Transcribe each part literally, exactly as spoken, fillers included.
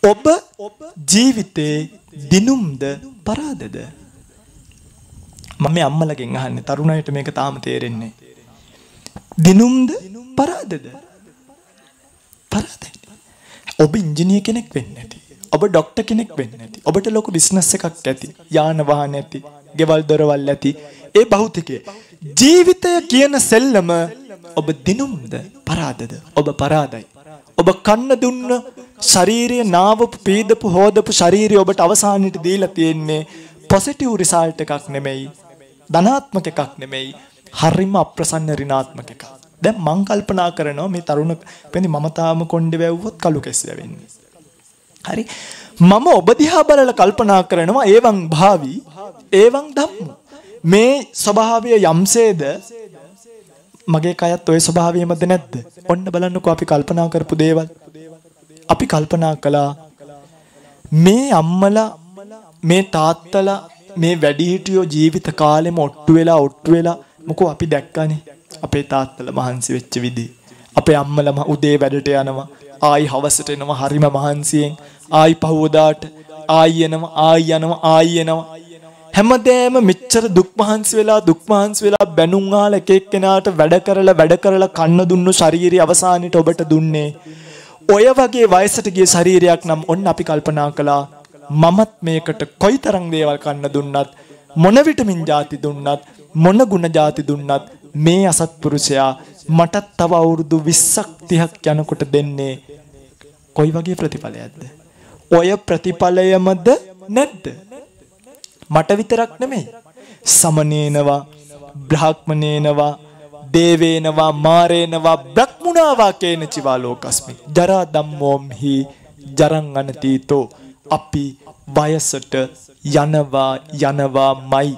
ඔබ ජීවිතේ දිනුම්ද පරාදද? මම මේ අම්මලගෙන් අහන්නේ තරුණයිට මේක තාම තේරෙන්නේ. දිනුම්ද පරාදද? පරාදයි. ඔබ ඉංජිනේර කෙනෙක් වෙන්න ඇති. ඔබ ડોක්ටර් කෙනෙක් වෙන්න ඇති. ඔබට ලොකු බිස්නස් එකක් ඇති. යාන වාහන ඇති. ගෙවල් දොරවල් ඇති. ඒ භෞතිකයේ ජීවිතය කියන සෙල්ලම ඔබ දිනුම්ද පරාදද? ඔබ පරාදයි. ඔබ කන්න දුන්න ශාරීරිය නාවපු පීදපු හොදපු ශාරීරිය ඔබට අවසානයේට දීලා තියෙන්නේ පොසිටිව් රිසල්ට් එකක් නෙමෙයි. ධනාත්මක එකක් නෙමෙයි. හරිම අප්‍රසන්න ඍණාත්මක එකක්. දැන් මං කල්පනා කරනවා මේ තරුණ පෙනි මම තාම කොණ්ඩේ වැව්වොත් කළු කෙස් වැවෙන්නේ. හරි. මම ඔබ දිහා බලලා කල්පනා කරනවා ඒවං භාවි ඒවං ධම්ම. මේ ස්වභාවය යම්සේද මගේ කයත් ওই ස්වභාවයමද නැද්ද? ඔන්න බලන්නකෝ අපි කල්පනා කරපු දේවල්. අපි කල්පනා කළා මේ අම්මලා මේ තාත්තලා මේ වැඩිහිටියෝ ජීවිත කාලෙම ඔට්ටු වෙලා ඔට්ටු වෙලා මොකෝ අපි දැක්කනේ අපේ තාත්තලා මහන්සි වෙච්ච විදිහ. අපේ අම්මලා උදේ වැඩට යනවා ආයි හවසට එනවා හරිම මහන්සියෙන් ආයි පහවදාට ආයි එනවා ආයි යනවා ආයි එනවා හැමදේම මෙච්චර දුක් මහන්සි වෙලා දුක් මහන්සි වෙලා බැනුම් ආල එක එක්කෙනාට වැඩ කරලා වැඩ කරලා කන්න දුන්නු ශාරීරිය අවසානයේට ඔබට දුන්නේ ඔය වගේ වයසට ගිය ශරීරයක් නම් ඔන්න අපි කල්පනා කළා මමත් මේකට කොයිතරම් දේවල් කන්න දුන්නත් මොන විටමින් ಜಾති දුන්නත් මොන ගුණ ಜಾති දුන්නත් මේ අසත්පුරුෂයා මටත් තව අවුරුදු විස්සක් තිහක් යනකොට දෙන්නේ කොයි වගේ ප්‍රතිඵලයක්ද? ඔය ප්‍රතිඵලයමද නැද්ද? මට විතරක් නෙමෙයි. සමනේනවා, බ්‍රාහ්මනේනවා, දේවේනවා, මාරේනවා, බ්‍රහ්මුණාවා කේන චිවා ලෝකස්මි. ජරා ධම්මෝම්හි ජරං අනතීතෝ. අපි වයසට යනවා යනවාමයි.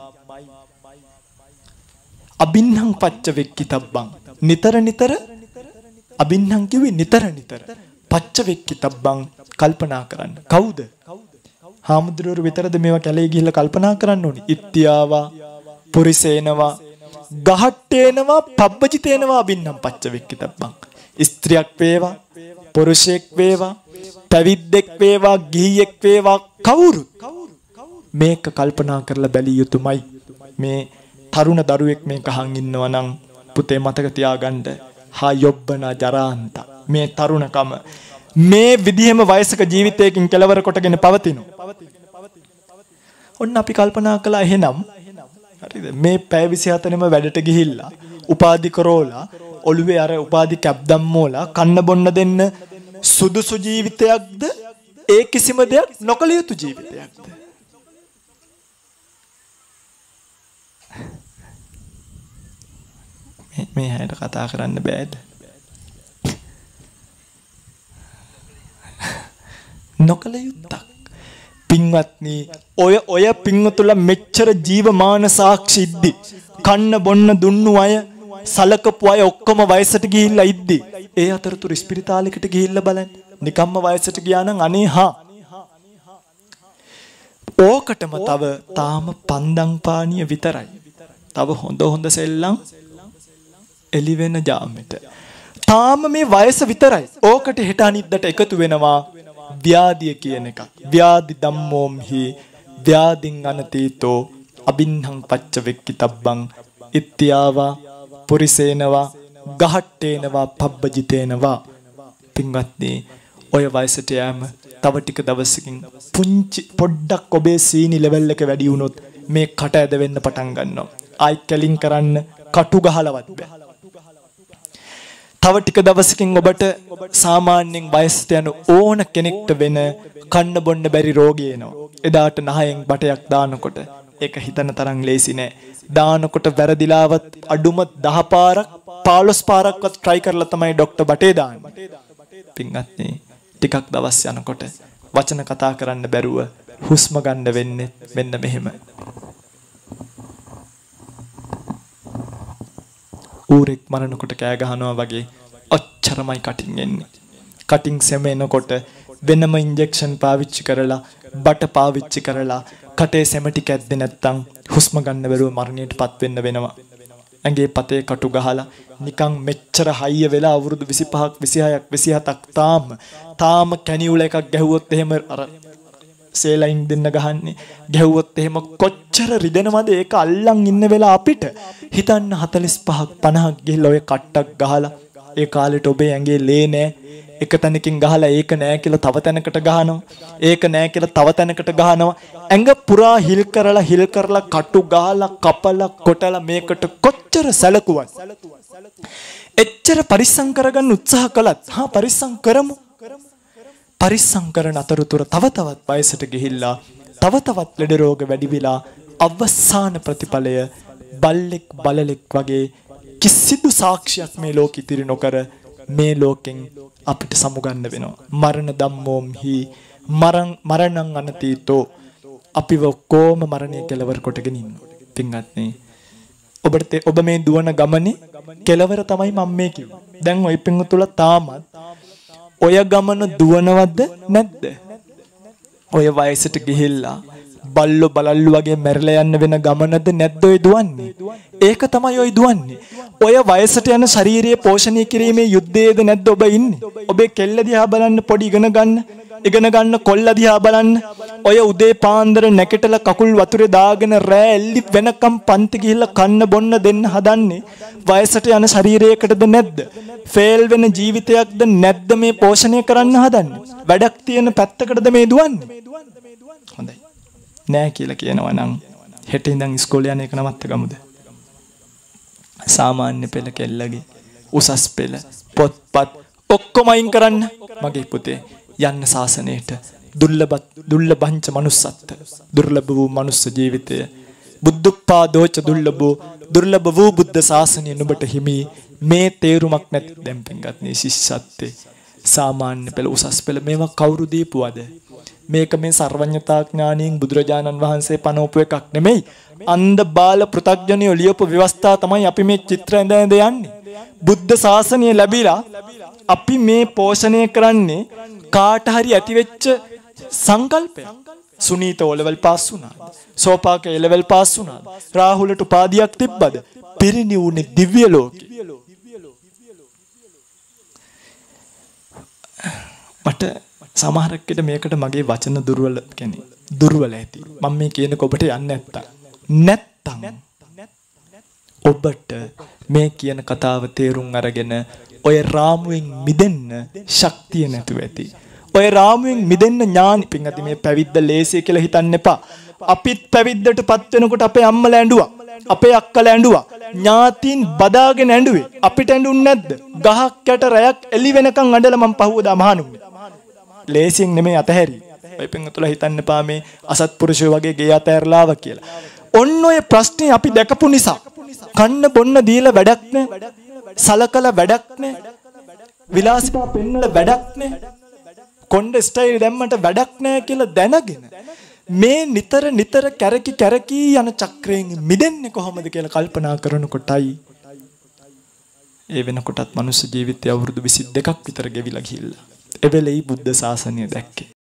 අබින්හං පච්ච වෙක්කිතබ්බං. නිතර නිතර අබින්හං කිව්වේ නිතර නිතර. පච්ච වෙක්කිතබ්බං කල්පනා කරන්න. කවුද? හාමුදුරුවෝ විතරද මේවා කැලේ ගිහිල්ලා කල්පනා කරන්න ඕනි? ඉත්‍යාවා, පුරිසේනවා, ගහට්ටේනවා, පබ්බජිතේනවා අබින්හං පච්ච වෙක්කිතබ්බං. ස්ත්‍රියක් වේවා, පුරුෂයෙක් වේවා, පැවිද්දෙක් වේවා, ගිහියෙක් වේවා, කවුරුත් මේක කල්පනා කරලා බැලිය යුතුමයි. මේ තරුණ දරුවෙක් මේක අහන් ඉන්නවා නම් පුතේ මතක තියාගන්න හා යොබ්බන ජරාන්ත මේ තරුණකම මේ විදිහෙම වයසක ජීවිතයකින් කෙලවර කොටගෙන පවතිනවා. ඔන්න අපි කල්පනා කළා එහෙනම් හරිද මේ පැය විසිහතරෙම වැඩට ගිහිල්ලා උපාධි කරෝලා ඔළුවේ අර උපාධි කැප් දැම්මෝලා කන්න බොන්න දෙන්න සුදුසු ජීවිතයක්ද ඒ කිසිම දෙයක් නොකළ යුතු ජීවිතයක්ද? මේ හැට කතා කරන්න බෑද? නොකළ යුත්තක්. පින්වත්නි ඔය ඔය පින්වතුල මෙච්චර ජීවමාන සාක්ෂි ඉද්දි කන්න බොන්න දුන්නු අය සලකපු අය ඔක්කොම වයසට ගිහිල්ලා ඉද්දි ඒ අතරතුර ස්පිරිතාලයකට ගිහිල්ලා බලන්න. නිකම්ම වයසට ගියා නම් අනේ හා ඕකටම තව තාම පන්දම් පානිය විතරයි. තව හොඳ හොඳ සෙල්ලම් එලි වෙන ජාමෙට. තාම මේ වයස විතරයි. ඕකට හෙට අනිද්දට එකතු වෙනවා ව්‍යාධිය කියන එකක්. ව්‍යාධි ධම්මෝම්හි ව්‍යාධින් අනතීතෝ අබින්හං පච්ච වෙක්කිතබ්බං ඉත්‍යාවා පුරිසේනවා ගහට්ටේනවා පබ්බජිතේනවා. පින්වත්නි ඔය වයසට යෑම තව ටික දවසකින් පුංචි පොඩ්ඩක් ඔබේ සීනි ලෙවල් එක වැඩි වුණොත් මේ කට ඇද වෙන්න පටන් ගන්නවා. ආයි කැලින් කරන්න කටු ගහලවත් බෑ. තව ටික දවසකින් ඔබට සාමාන්‍යයෙන් වයසට යන ඕන කෙනෙක්ට වෙන කන්න බොන්න බැරි රෝගය එනවා. එදාට නහයෙන් බටයක් දානකොට ඒක හිතන තරම් ලේසි නෑ. දානකොට වැරදිලාවත් අඩුම දහ පාරක් පහළොස් පාරක්වත් try කරලා තමයි ડોක්ටර් බටේ දාන්නේ. පින්වත්නි ටිකක් දවස් යනකොට වචන කතා කරන්න බැරුව හුස්ම ගන්න වෙන්නේ මෙන්න මෙහෙම. ඌරෙක් මරනකොට කෑ ගහනවා වගේ ඔච්චරමයි කටින් එන්නේ. කටින් සෙමෙනකොට වෙනම ඉන්ජෙක්ෂන් පාවිච්චි කරලා බට පාවිච්චි කරලා කටේ සෙම ටික ඇද්දේ නැත්තම් හුස්ම ගන්න බැරුව මරණයටපත් වෙන්න වෙනවා. ඇඟේ පතේ කටු ගහලා නිකන් මෙච්චර හයිය වෙලා අවුරුදු විසිපහක් විසිහයක් විසිහතක් තාම තාම කැනියුල එකක් ගැහුවොත් එහෙම අර සේලයින් දෙන්න ගහන්නේ ගැහුවොත් එහෙම කොච්චර රිදෙනවද ඒක අල්ලන් ඉන්න වෙලා අපිට හිතන්න හතළිස් පහක් පනහක් ගිහිල්ලා ඔය කට්ටක් ගහලා ඒ කාලෙට ඔබේ ඇඟේ ලේ නෑ එක තැනකින් ගහලා ඒක නෑ කියලා තව තැනකට ගහනවා ඒක නෑ කියලා තව තැනකට ගහනවා ඇඟ පුරා හිල් කරලා හිල් කරලා කටු ගහලා කපලා කොටලා මේකට කොච්චර සැලකුවත් එච්චර පරිස්සම් කරගන්න උත්සාහ කළත් හා පරිස්සම් කරමු පරිස්සම් කරන අතරතුර තව තවත් වයසට ගිහිල්ලා තව තවත් ලෙඩ රෝග වැඩි වෙලා අවසාන ප්‍රතිඵලය බල්ලෙක් බලලෙක් වගේ කිසිදු සාක්ෂියක් මේ ලෝකෙ ඉතිරි නොකර මේ ලෝකෙන් අපිට සමුගන්න වෙනවා මරණ ධම්මෝම්හි මරණ මරණං අනතීතෝ අපිව කොම මරණය කෙලවර කොටගෙන ඉන්නවා පින්වත්නි ඔබට ඔබ මේ දුවන ගමනේ කෙලවර තමයි මම මේ කිව්වේ දැන් ওই පින්තුල තාමත් ඔය ගමන දුවනවද නැද්ද ඔය වයසට ගිහිල්ලා බල්ලෝ බලල්ලු වගේ මැරිලා යන්න වෙන ගමනද නැද්ද ඔය දුවන්නේ ඒක තමයි ඔය දුවන්නේ ඔය වයසට යන ශාරීරික පෝෂණය කිරීමේ යුද්ධයේද නැද්ද ඔබ ඉන්නේ ඔබේ කෙල්ල දිහා බලන්න පොඩි ඉගෙන ගන්න ඉගෙන ගන්න කොල්ල දිහා බලන්න ඔය උදේ පාන්දර නැකටලා කකුල් වතුරේ දාගෙන රෑ එල්ලි වෙනකම් පන්ති ගිහිල්ලා කන්න බොන්න දෙන්න හදන්නේ වයසට යන ශරීරයකටද නැද්ද ෆේල් වෙන ජීවිතයක්ද නැද්ද මේ පෝෂණය කරන්න හදන්නේ වැඩක් තියෙන පැත්තකටද මේ දුවන්නේ හොඳයි නෑ කියලා කියනවා නම් හෙට ඉඳන් ඉස්කෝලේ යන එක නවත්ත ගමුද සාමාන්‍ය පෙළ කෙල්ලගේ උසස් පෙළ පොත්පත් ඔක්කොම අයින් කරන්න මගේ පුතේ යන්න සාසනයට දුර්ලභ දුර්ලභංච manussත්ත දුර්ලභ වූ මනුස්ස ජීවිතය බුද්ධුප්පාදෝච දුර්ලභෝ දුර්ලභ වූ බුද්ධ ශාසනය නුඹට හිමි මේ තේරුමක් නැති දැන් පින්ගත්නි ශිෂ්‍යත්වයේ සාමාන්‍ය පෙළ උසස් පෙළ මේවා කවුරු දීපුවද මේක මේ සර්වඥතා ඥාණයෙන් බුදුරජාණන් වහන්සේ පනවපු එකක් නෙමෙයි අන්ධ බාල පෘථග්ජනයෝ ලියපු ව්‍යවස්ථා තමයි අපි මේ චිත්‍ර ඇඳ ඇඳ යන්නේ බුද්ධ ශාසනය ලැබිලා අපි මේ පෝෂණය කරන්නේ කාට හරි ඇති වෙච්ච සංකල්පයක් සුනීත O level පාස් වුණා සෝපාක A level පාස් වුණා රාහුලට උපාධියක් තිබ්බද පිරිණිවුනේ දිව්‍ය ලෝකේ මට සමහරක් විට මේකට මගේ වචන දුර්වල කියන්නේ දුර්වල ඇති මම මේ කියන කොබට යන්නේ නැත්තම් නැත්තම් ඔබට මේ කියන කතාව තේරුම් අරගෙන ඔය රාමුවෙන් මිදෙන්න ශක්තිය නැතුව ඇති ඔය රාමුවෙන් මිදෙන්න ඥානි පින්ගති මේ පැවිද්ද ලේසිය කියලා හිතන්න එපා අපිත් පැවිද්දටපත් වෙනකොට අපේ අම්මලා ඇඬුවා අපේ අක්කලා ඇඬුවා ඥාතින් බදාගෙන ඇඬුවේ අපිට ඇඬුන්නේ නැද්ද ගහක් යට රැයක් එළි වෙනකන් ඇඬලා මම පහුවදා මහණුන්නේ ලේසියෙන් නෙමෙයි අතහැරි. ඔය පින්තුලා හිතන්න එපා මේ අසත්පුරුෂයෝ වගේ ගේ අතහැරලාව කියලා. ඔන්න ඔය ප්‍රශ්නේ අපි දැකපු නිසා කන්න බොන්න දීලා වැඩක් නැහැ. සලකලා වැඩක් නැහැ. විලාසිතා පෙන්නලා වැඩක් නැහැ. කොණ්ඩ ස්ටයිල් දැම්මට වැඩක් නැහැ කියලා දැනගෙන මේ නිතර නිතර කැරකි කැරකි යන චක්‍රයෙන් මිදෙන්නේ කොහොමද කියලා කල්පනා කරනකොටයි ඒ වෙනකොටත් මනුස්ස ජීවිතය අවුරුදු විසි දෙකක් විතර ගෙවිලා ගිහිල්ලා එවෙලෙයි බුද්ධ ශාසනය දැක්කේ